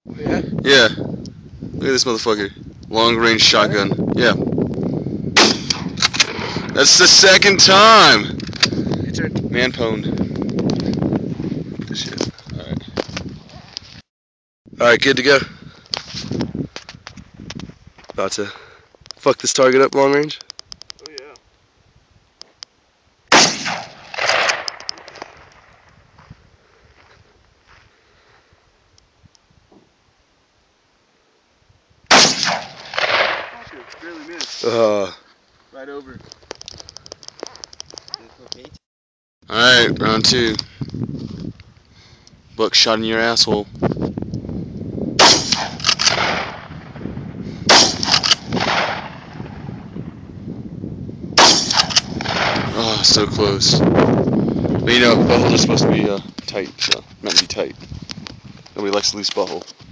Yeah? Yeah. Look at this motherfucker. Long range shotgun. Yeah. That's the second time! Your turn. Man pwned. This shit. Alright. Alright, good to go. About to fuck this target up long range. Oh yeah. Barely missed. Right over. Alright, round 2. Buckshot in your asshole. Oh, so close. But you know, buttholes are supposed to be tight, so meant to be tight. Nobody likes to lose butthole.